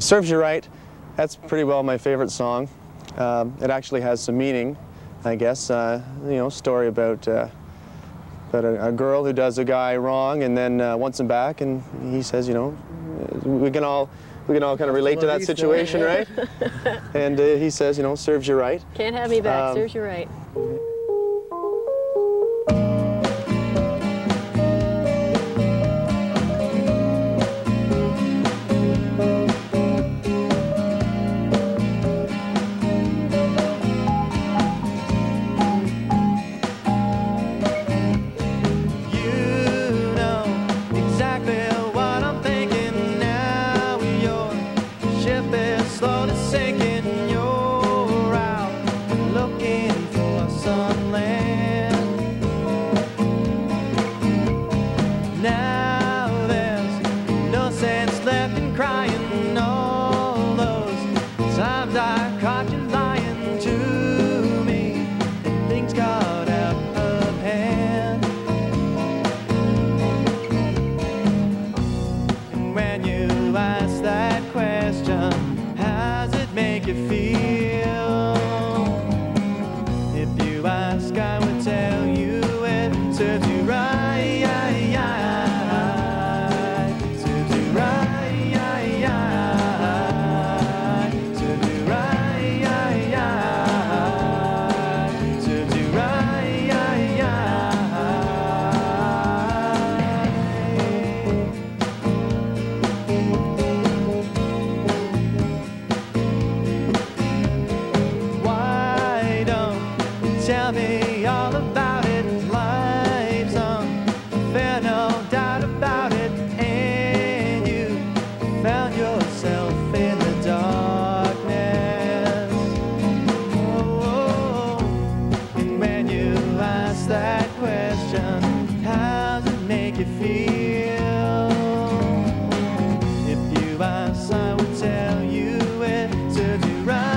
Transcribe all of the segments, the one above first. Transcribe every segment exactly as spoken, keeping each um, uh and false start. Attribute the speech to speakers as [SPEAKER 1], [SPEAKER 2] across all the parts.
[SPEAKER 1] Serves You Right, that's pretty well my favorite song. Um, it actually has some meaning, I guess. Uh, you know, story about, uh, about a, a girl who does a guy wrong and then uh, wants him back, and he says, you know, we can all we can all kind of relate to that situation, right? And uh, he says, you know, serves you right.
[SPEAKER 2] Can't have me back,
[SPEAKER 1] Um,
[SPEAKER 2] serves you right.
[SPEAKER 3] Tell me all about it, life's unfair, no doubt about it. And you found yourself in the darkness. Oh, and when you ask that question, how does it make you feel? If you ask, I would tell you it to do right.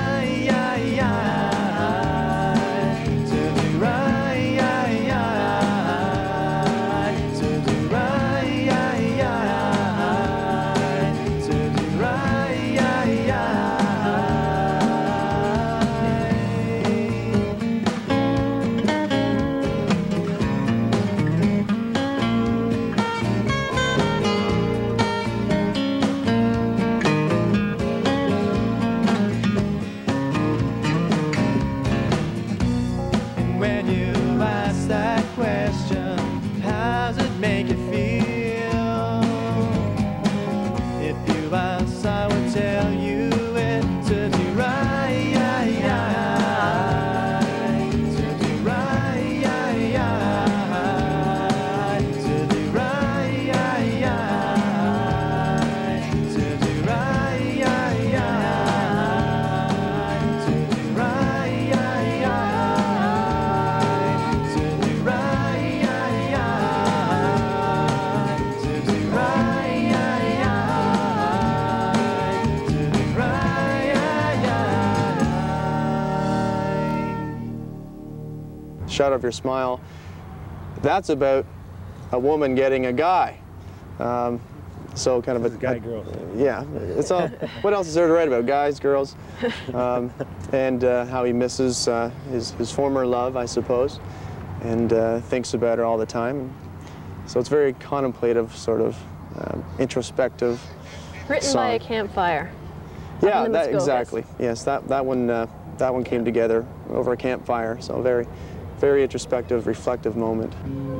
[SPEAKER 1] Shut Off Your Smile, that's about a woman getting a guy. Um, so kind of a,
[SPEAKER 4] a guy girl.
[SPEAKER 1] Yeah, it's all. What else is there to write about? Guys, girls, um, and uh, how he misses uh, his his former love, I suppose, and uh, thinks about her all the time. So it's very contemplative, sort of um, introspective.
[SPEAKER 2] Written
[SPEAKER 1] song.
[SPEAKER 2] by a campfire.
[SPEAKER 1] Yeah, that exactly. Yes, that that one uh, that one came together over a campfire. So very. Very introspective, reflective moment.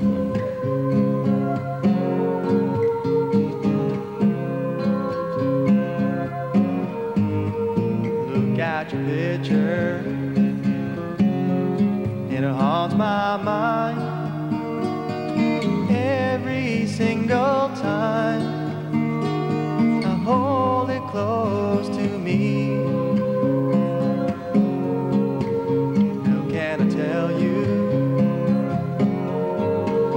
[SPEAKER 3] Look at your picture, it haunts my mind every single time I hold it close to me. How can I tell you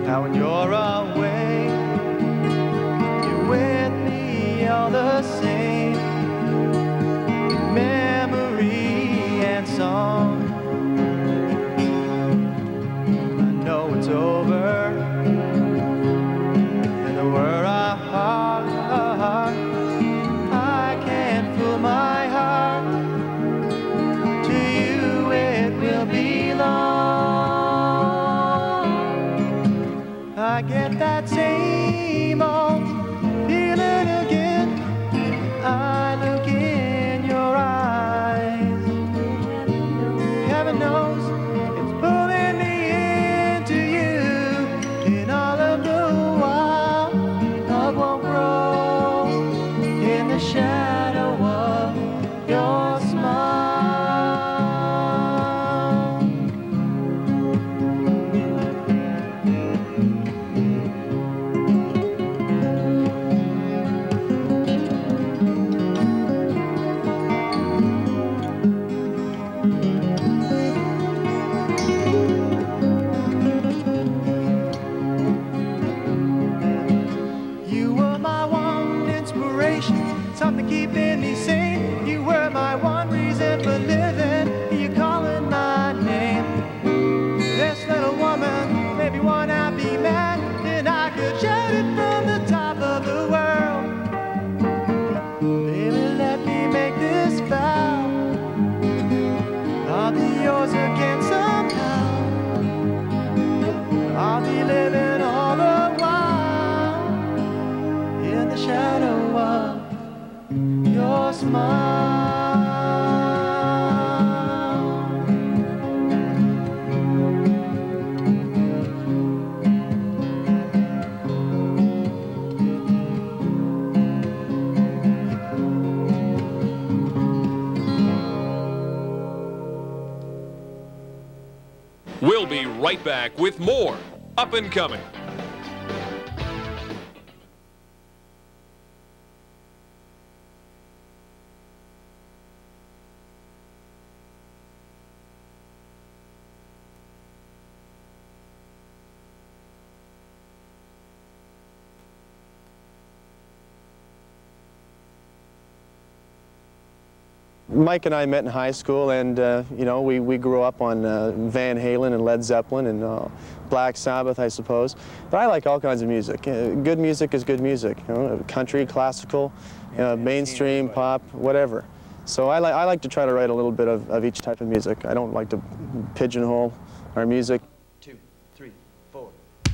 [SPEAKER 3] how when you're away, you're with me all the same, memory and song. I know it's over, and we're apart. I can't fool my heart. To you it will belong. I get that same old feeling again. I look in your eyes. Heaven knows it's pulling me into you. In all of the while, love won't grow in the shadow of your smile. Something keeping me sane. You were my one reason for living. You're calling my name. This little woman made me wanna be mad, and I could shout it from the top of the world. Baby, let me make this vow. I'll be yours again somehow. I'll be living all the while in the shadow of your smile.
[SPEAKER 4] We'll be right back with more Up and Coming.
[SPEAKER 1] Mike and I met in high school, and uh, you know, we, we grew up on uh, Van Halen and Led Zeppelin and uh, Black Sabbath, I suppose. But I like all kinds of music. Uh, good music is good music. You know, country, classical, uh, mainstream, pop, whatever. So I, li I like to try to write a little bit of, of each type of music. I don't like to pigeonhole our music.
[SPEAKER 3] Two, three, four.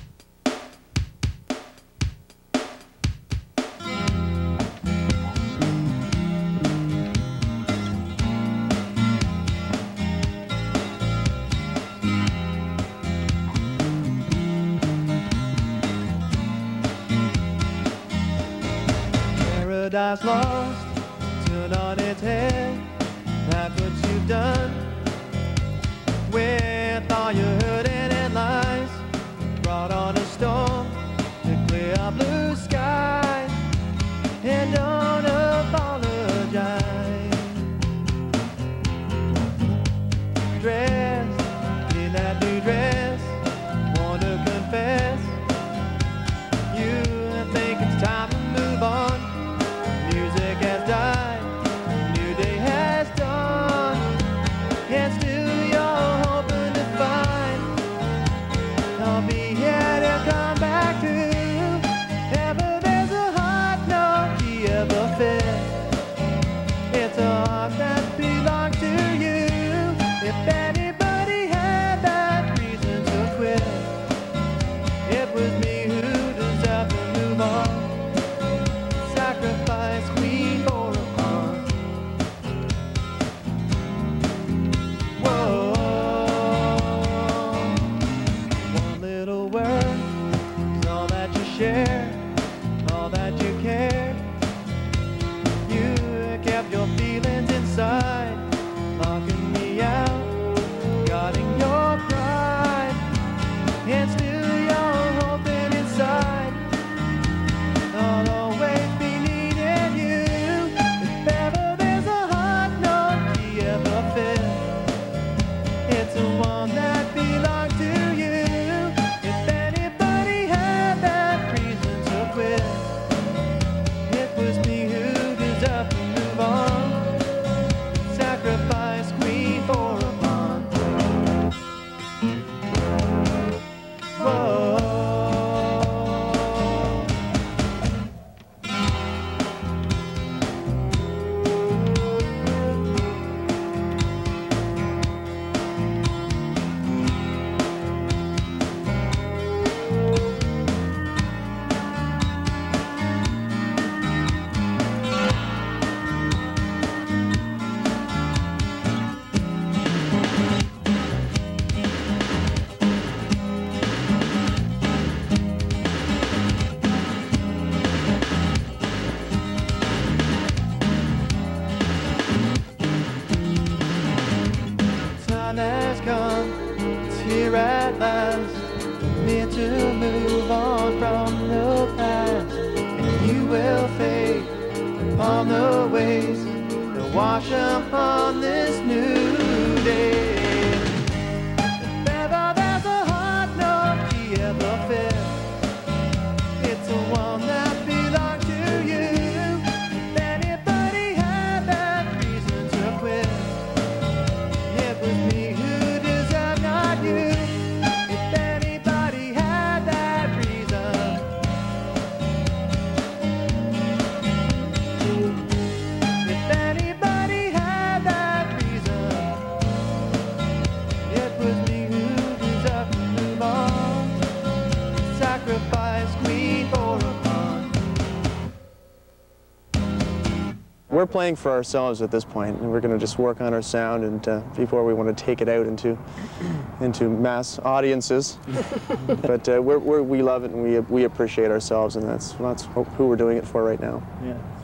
[SPEAKER 3] Paradise lost, turned on its head. That's what you've done with all your hurting and lies. Brought on a storm to clear our blue skies. And don't apologize. Dressed in that new dress, want to confess, you think it's time to move on. Music has died, a new day has dawned, and still you're hoping to find I'll be here to come back to. Ever there's a heart no key ever fit. It's a heart that belongs to you. If anybody had that reason to quit, it was me who deserved to move on. Sacrifice queen for a pawn. Whoa. One little word is all that you share, all that you care. You kept your feelings inside, locking me out, guarding your pride, and still you're hoping inside I'll always be needing you. If ever there's a heart no key ever fit, it's the one that belongs to you. If anybody on the waves to wash up on this new day. If ever there's a hard note he ever felt, it's the one that belongs to you. If anybody had that reason to quit, it was me who deserved, not you. If anybody had that reason, if anybody had that reason, it was me who deserved to move on. Sacrifice queen for a pawn.
[SPEAKER 1] We're playing for ourselves at this point, and we're going to just work on our sound, and uh, before we want to take it out into into mass audiences. But uh, we're, we're, we love it, and we we appreciate ourselves, and that's that's who we're doing it for right now.
[SPEAKER 3] Yeah.